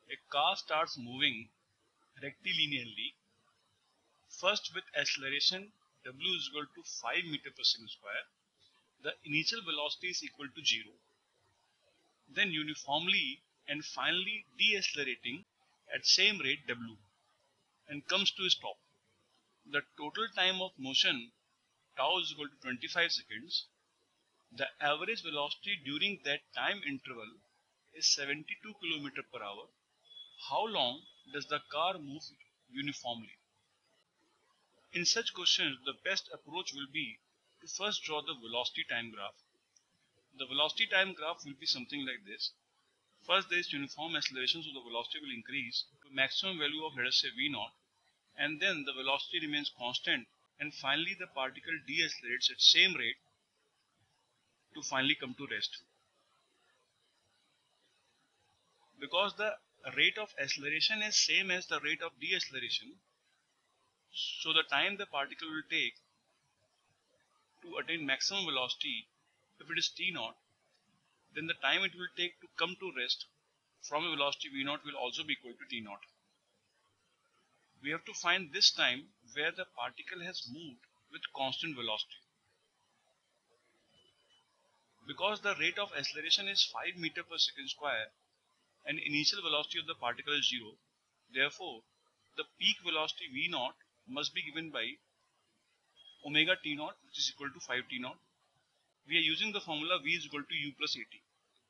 A car starts moving rectilinearly, first with acceleration w is equal to 5 meter per second square. The initial velocity is equal to 0. Then uniformly and finally decelerating at same rate w and comes to a stop. The total time of motion tau is equal to 25 seconds. The average velocity during that time interval is 72 km per hour. How long does the car move uniformly? In such questions, the best approach will be to first draw the velocity time graph. The velocity time graph will be something like this. First, there is uniform acceleration, so the velocity will increase to maximum value of, let us say, v0, and then the velocity remains constant, and finally the particle decelerates at same rate to finally come to rest. Because the rate of acceleration is same as the rate of deceleration, so the time the particle will take to attain maximum velocity, if it is t0, then the time it will take to come to rest from a velocity v0 will also be equal to t0. We have to find this time where the particle has moved with constant velocity. Because the rate of acceleration is 5 meter per second square and initial velocity of the particle is 0, therefore the peak velocity v0 must be given by omega t0, which is equal to 5 t0. We are using the formula v is equal to u plus at.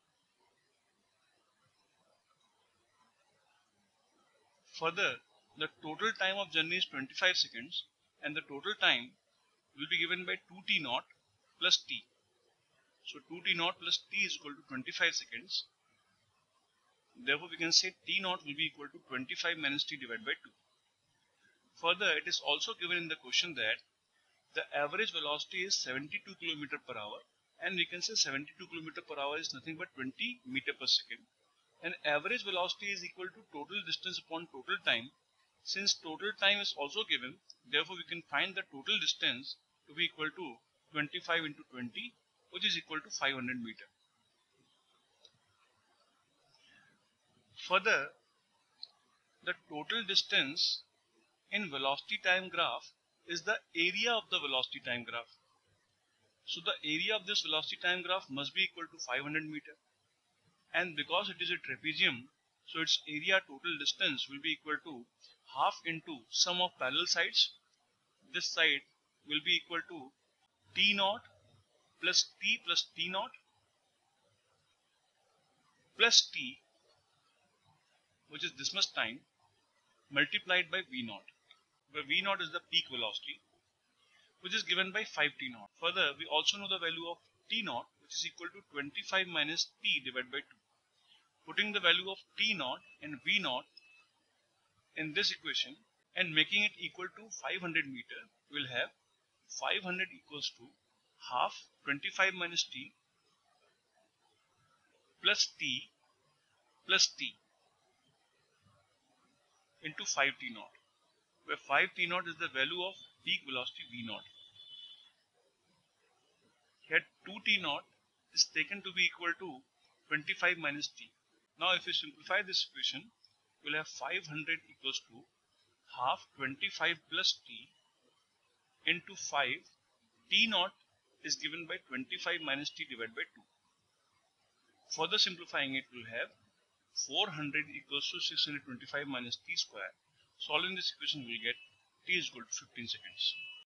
Further, the total time of journey is 25 seconds and the total time will be given by 2 t0 plus t. So 2 t0 plus t is equal to 25 seconds. Therefore, we can say t0 will be equal to 25 minus t divided by 2. Further, it is also given in the question that the average velocity is 72 km per hour, and we can say 72 km per hour is nothing but 20 meter per second. And average velocity is equal to total distance upon total time. Since total time is also given, therefore we can find the total distance to be equal to 25 into 20, which is equal to 500 meter. Further, the total distance in velocity time graph is the area of the velocity time graph. So the area of this velocity time graph must be equal to 500 meter. And because it is a trapezium, so its area total distance will be equal to half into sum of parallel sides. This side will be equal to t0 plus t plus t0 plus t, which is this much time, multiplied by v0, where v0 is the peak velocity, which is given by 5 t0. Further, we also know the value of t0, which is equal to 25 minus t divided by 2. Putting the value of t0 and v0 in this equation and making it equal to 500 meter, we will have 500 equals to half 25 minus t plus t plus t into 5 t0, where 5 t0 is the value of peak velocity v0. Here 2 t0 is taken to be equal to 25 minus t. Now if we simplify this equation, we will have 500 equals to half 25 plus t into 5. t0 is given by 25 minus t divided by 2. Further simplifying it, we will have 400 equals to 625 minus t square. Solving this equation, we will get t is equal to 15 seconds.